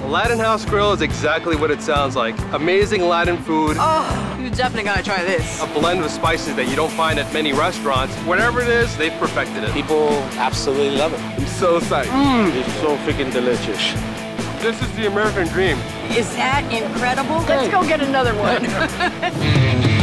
Latin House Grill is exactly what it sounds like. Amazing Latin food. Oh, you definitely gotta try this. A blend of spices that you don't find at many restaurants. Whatever it is, they've perfected it. People absolutely love it. I'm so psyched. It's so freaking delicious. This is the American dream. Is that incredible? Let's go get another one.